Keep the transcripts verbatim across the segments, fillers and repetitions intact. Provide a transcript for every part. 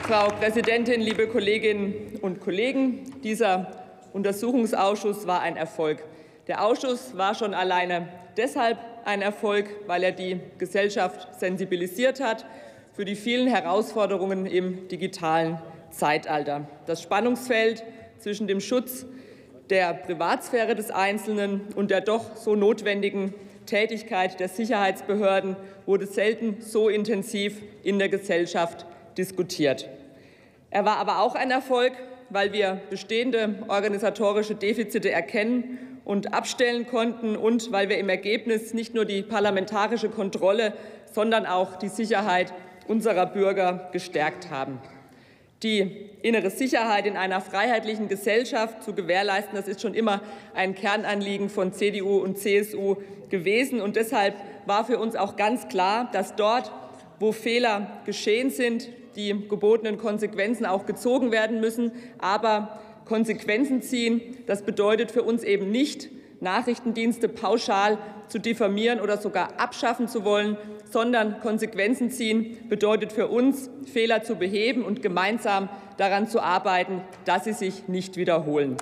Frau Präsidentin, liebe Kolleginnen und Kollegen! Dieser Untersuchungsausschuss war ein Erfolg. Der Ausschuss war schon alleine deshalb ein Erfolg, weil er die Gesellschaft sensibilisiert hat für die vielen Herausforderungen im digitalen Zeitalter. Das Spannungsfeld zwischen dem Schutz der Privatsphäre des Einzelnen und der doch so notwendigen Tätigkeit der Sicherheitsbehörden wurde selten so intensiv in der Gesellschaft diskutiert. Er war aber auch ein Erfolg, weil wir bestehende organisatorische Defizite erkennen und abstellen konnten und weil wir im Ergebnis nicht nur die parlamentarische Kontrolle, sondern auch die Sicherheit unserer Bürger gestärkt haben. Die innere Sicherheit in einer freiheitlichen Gesellschaft zu gewährleisten, das ist schon immer ein Kernanliegen von C D U und C S U gewesen. Und deshalb war für uns auch ganz klar, dass dort, wo Fehler geschehen sind, die gebotenen Konsequenzen auch gezogen werden müssen. Aber Konsequenzen ziehen, das bedeutet für uns eben nicht, Nachrichtendienste pauschal zu diffamieren oder sogar abschaffen zu wollen, sondern Konsequenzen ziehen bedeutet für uns, Fehler zu beheben und gemeinsam daran zu arbeiten, dass sie sich nicht wiederholen.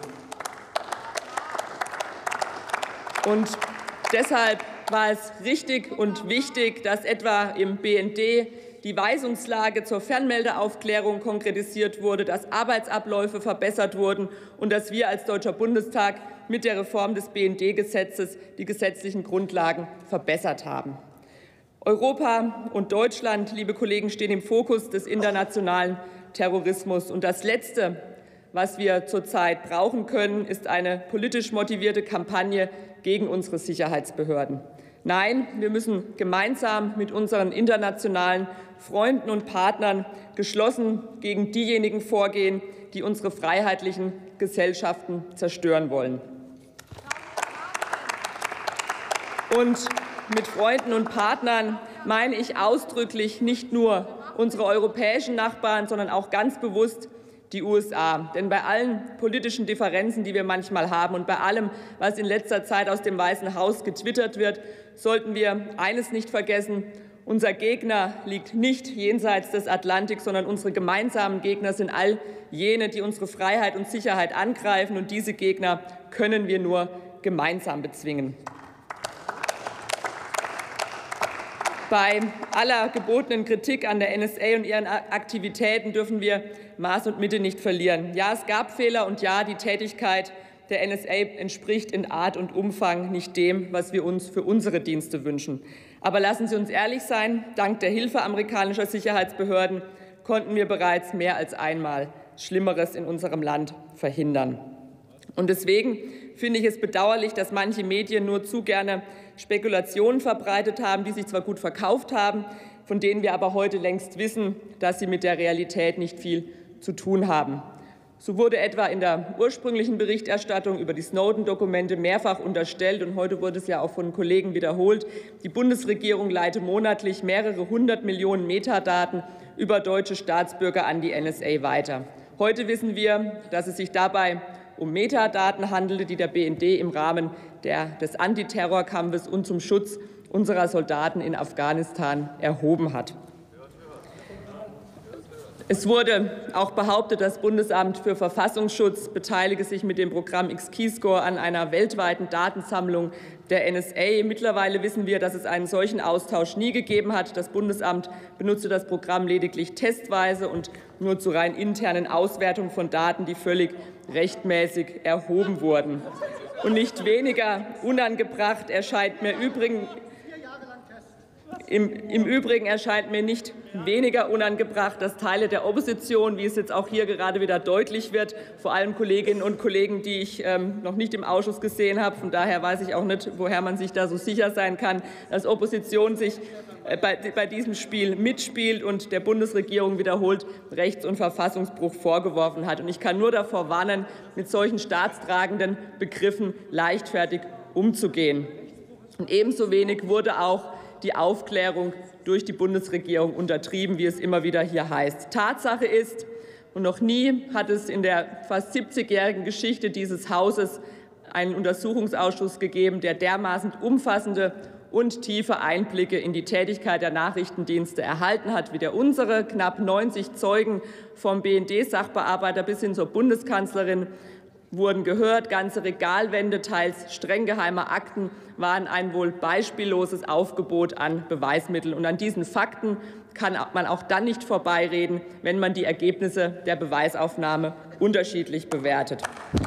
Und deshalb war es richtig und wichtig, dass etwa im B N D die Weisungslage zur Fernmeldeaufklärung konkretisiert wurde, dass Arbeitsabläufe verbessert wurden und dass wir als Deutscher Bundestag mit der Reform des B N D-Gesetzes die gesetzlichen Grundlagen verbessert haben. Europa und Deutschland, liebe Kollegen, stehen im Fokus des internationalen Terrorismus. Und das Letzte, was wir zurzeit brauchen können, ist eine politisch motivierte Kampagne gegen unsere Sicherheitsbehörden. Nein, wir müssen gemeinsam mit unseren internationalen Freunden und Partnern geschlossen gegen diejenigen vorgehen, die unsere freiheitlichen Gesellschaften zerstören wollen. Und mit Freunden und Partnern meine ich ausdrücklich nicht nur unsere europäischen Nachbarn, sondern auch ganz bewusst die U S A. Denn bei allen politischen Differenzen, die wir manchmal haben, und bei allem, was in letzter Zeit aus dem Weißen Haus getwittert wird, sollten wir eines nicht vergessen: Unser Gegner liegt nicht jenseits des Atlantiks, sondern unsere gemeinsamen Gegner sind all jene, die unsere Freiheit und Sicherheit angreifen. Und diese Gegner können wir nur gemeinsam bezwingen. Bei aller gebotenen Kritik an der N S A und ihren Aktivitäten dürfen wir Maß und Mitte nicht verlieren. Ja, es gab Fehler, und ja, die Tätigkeit der N S A entspricht in Art und Umfang nicht dem, was wir uns für unsere Dienste wünschen. Aber lassen Sie uns ehrlich sein, dank der Hilfe amerikanischer Sicherheitsbehörden konnten wir bereits mehr als einmal Schlimmeres in unserem Land verhindern. Und deswegen finde ich es bedauerlich, dass manche Medien nur zu gerne Spekulationen verbreitet haben, die sich zwar gut verkauft haben, von denen wir aber heute längst wissen, dass sie mit der Realität nicht viel zu tun haben. So wurde etwa in der ursprünglichen Berichterstattung über die Snowden-Dokumente mehrfach unterstellt, und heute wurde es ja auch von Kollegen wiederholt, die Bundesregierung leite monatlich mehrere hundert Millionen Metadaten über deutsche Staatsbürger an die N S A weiter. Heute wissen wir, dass es sich dabei um Metadaten handelte, die der B N D im Rahmen der, des Antiterrorkampfes und zum Schutz unserer Soldaten in Afghanistan erhoben hat. Es wurde auch behauptet, das Bundesamt für Verfassungsschutz beteilige sich mit dem Programm X-Keyscore an einer weltweiten Datensammlung der N S A. Mittlerweile wissen wir, dass es einen solchen Austausch nie gegeben hat. Das Bundesamt benutzte das Programm lediglich testweise und nur zur rein internen Auswertung von Daten, die völlig rechtmäßig erhoben wurden. Und nicht weniger unangebracht erscheint mir übrigens Im, Im Übrigen erscheint mir nicht weniger unangebracht, dass Teile der Opposition, wie es jetzt auch hier gerade wieder deutlich wird, vor allem Kolleginnen und Kollegen, die ich ähm, noch nicht im Ausschuss gesehen habe, von daher weiß ich auch nicht, woher man sich da so sicher sein kann, dass Opposition sich äh, bei, bei diesem Spiel mitspielt und der Bundesregierung wiederholt Rechts- und Verfassungsbruch vorgeworfen hat. Und ich kann nur davor warnen, mit solchen staatstragenden Begriffen leichtfertig umzugehen. Und ebenso wenig wurde auch die Aufklärung durch die Bundesregierung untertrieben, wie es immer wieder hier heißt. Tatsache ist, und noch nie hat es in der fast siebzigjährigen Geschichte dieses Hauses einen Untersuchungsausschuss gegeben, der dermaßen umfassende und tiefe Einblicke in die Tätigkeit der Nachrichtendienste erhalten hat, wie der unsere. Knapp neunzig Zeugen vom B N D-Sachbearbeiter bis hin zur Bundeskanzlerin wurden gehört. Ganze Regalwände, teils streng geheime Akten, waren ein wohl beispielloses Aufgebot an Beweismitteln. Und an diesen Fakten kann man auch dann nicht vorbeireden, wenn man die Ergebnisse der Beweisaufnahme unterschiedlich bewertet.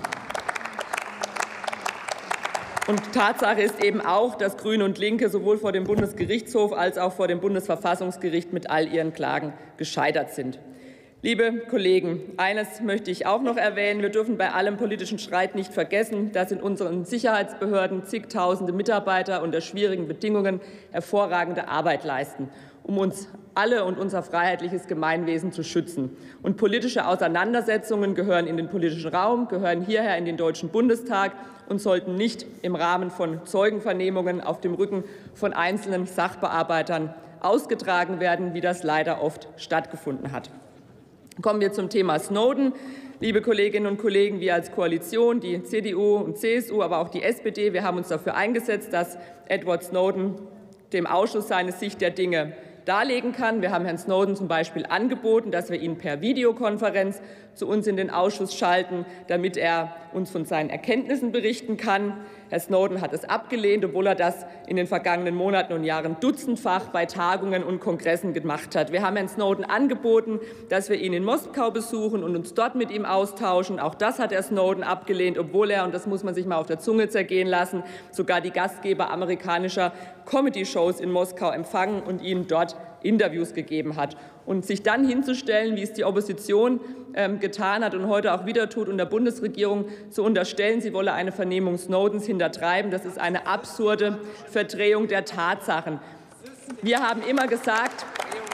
Und Tatsache ist eben auch, dass Grüne und Linke sowohl vor dem Bundesgerichtshof als auch vor dem Bundesverfassungsgericht mit all ihren Klagen gescheitert sind. Liebe Kollegen, eines möchte ich auch noch erwähnen. Wir dürfen bei allem politischen Streit nicht vergessen, dass in unseren Sicherheitsbehörden zigtausende Mitarbeiter unter schwierigen Bedingungen hervorragende Arbeit leisten, um uns alle und unser freiheitliches Gemeinwesen zu schützen. Und politische Auseinandersetzungen gehören in den politischen Raum, gehören hierher in den Deutschen Bundestag und sollten nicht im Rahmen von Zeugenvernehmungen auf dem Rücken von einzelnen Sachbearbeitern ausgetragen werden, wie das leider oft stattgefunden hat. Kommen wir zum Thema Snowden. Liebe Kolleginnen und Kollegen, wir als Koalition, die C D U und C S U, aber auch die S P D, wir haben uns dafür eingesetzt, dass Edward Snowden dem Ausschuss seine Sicht der Dinge darlegen kann. Wir haben Herrn Snowden zum Beispiel angeboten, dass wir ihn per Videokonferenz zu uns in den Ausschuss schalten, damit er uns von seinen Erkenntnissen berichten kann. Herr Snowden hat es abgelehnt, obwohl er das in den vergangenen Monaten und Jahren dutzendfach bei Tagungen und Kongressen gemacht hat. Wir haben Herrn Snowden angeboten, dass wir ihn in Moskau besuchen und uns dort mit ihm austauschen. Auch das hat Herr Snowden abgelehnt, obwohl er, und das muss man sich mal auf der Zunge zergehen lassen, sogar die Gastgeber amerikanischer Comedy-Shows in Moskau empfangen und ihnen dort Interviews gegeben hat. Und sich dann hinzustellen, wie es die Opposition ähm, getan hat und heute auch wieder tut, und der Bundesregierung zu unterstellen, sie wolle eine Vernehmung Snowdens hintertreiben, das ist eine absurde Verdrehung der Tatsachen. Wir haben immer gesagt,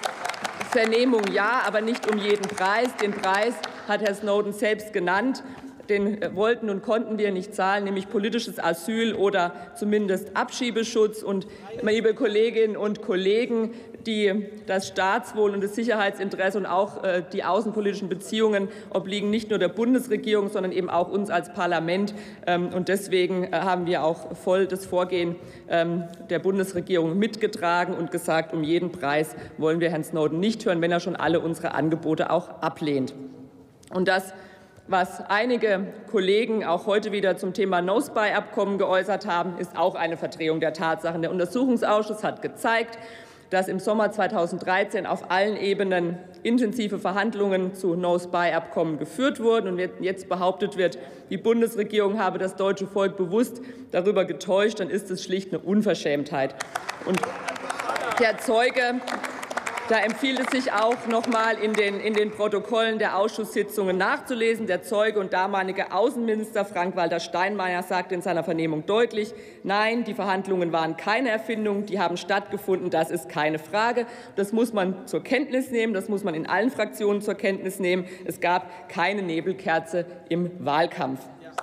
Vernehmung ja, aber nicht um jeden Preis. Den Preis hat Herr Snowden selbst genannt. Den wollten und konnten wir nicht zahlen, nämlich politisches Asyl oder zumindest Abschiebeschutz. Und, liebe Kolleginnen und Kollegen, die, das Staatswohl und das Sicherheitsinteresse und auch äh, die außenpolitischen Beziehungen obliegen nicht nur der Bundesregierung, sondern eben auch uns als Parlament. Ähm, und deswegen äh, haben wir auch voll das Vorgehen ähm, der Bundesregierung mitgetragen und gesagt, um jeden Preis wollen wir Herrn Snowden nicht hören, wenn er schon alle unsere Angebote auch ablehnt. Und das, was einige Kollegen auch heute wieder zum Thema No-Spy-Abkommen geäußert haben, ist auch eine Verdrehung der Tatsachen. Der Untersuchungsausschuss hat gezeigt, dass im Sommer zweitausenddreizehn auf allen Ebenen intensive Verhandlungen zu No-Spy-Abkommen geführt wurden und jetzt behauptet wird, die Bundesregierung habe das deutsche Volk bewusst darüber getäuscht, dann ist es schlicht eine Unverschämtheit. Und der Zeuge, da empfiehlt es sich auch noch mal in den, in den Protokollen der Ausschusssitzungen nachzulesen. Der Zeuge und damalige Außenminister Frank-Walter Steinmeier sagte in seiner Vernehmung deutlich, nein, die Verhandlungen waren keine Erfindung, die haben stattgefunden, das ist keine Frage. Das muss man zur Kenntnis nehmen, das muss man in allen Fraktionen zur Kenntnis nehmen. Es gab keine Nebelkerze im Wahlkampf.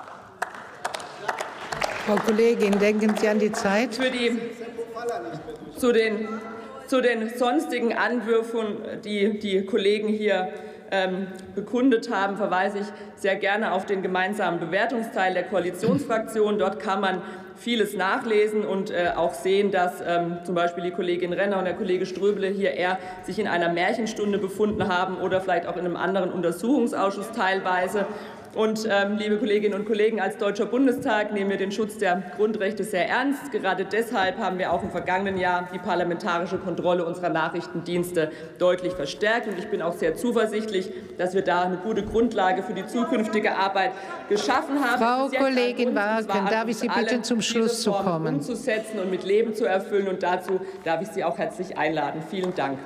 Frau Kollegin, denken Sie an die Zeit. Für die, zu den Zu den sonstigen Anwürfen, die die Kollegen hier ähm, bekundet haben, verweise ich sehr gerne auf den gemeinsamen Bewertungsteil der Koalitionsfraktion. Dort kann man vieles nachlesen und äh, auch sehen, dass ähm, zum Beispiel die Kollegin Renner und der Kollege Ströbele hier eher sich in einer Märchenstunde befunden haben oder vielleicht auch in einem anderen Untersuchungsausschuss teilweise. Und, ähm, liebe Kolleginnen und Kollegen, als Deutscher Bundestag nehmen wir den Schutz der Grundrechte sehr ernst. Gerade deshalb haben wir auch im vergangenen Jahr die parlamentarische Kontrolle unserer Nachrichtendienste deutlich verstärkt. Und ich bin auch sehr zuversichtlich, dass wir da eine gute Grundlage für die zukünftige Arbeit geschaffen haben. Frau Kollegin Warken, darf ich Sie bitten, zum Schluss zu kommen? Umzusetzen und mit Leben zu erfüllen. Und dazu darf ich Sie auch herzlich einladen. Vielen Dank.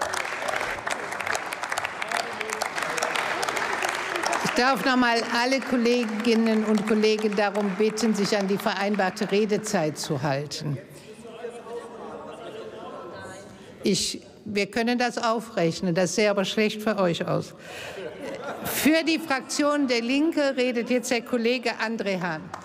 Ich darf noch mal alle Kolleginnen und Kollegen darum bitten, sich an die vereinbarte Redezeit zu halten. Ich, wir können das aufrechnen, das sähe aber schlecht für euch aus. Für die Fraktion der Linke redet jetzt der Kollege André Hahn.